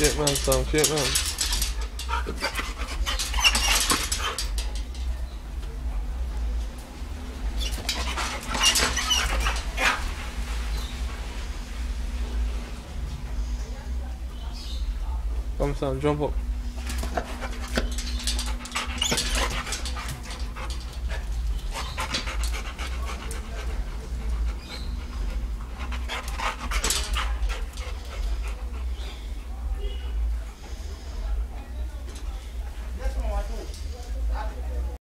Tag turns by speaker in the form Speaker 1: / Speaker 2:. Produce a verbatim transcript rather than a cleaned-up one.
Speaker 1: Shit man, Sam, shit man. Come Sam, jump up.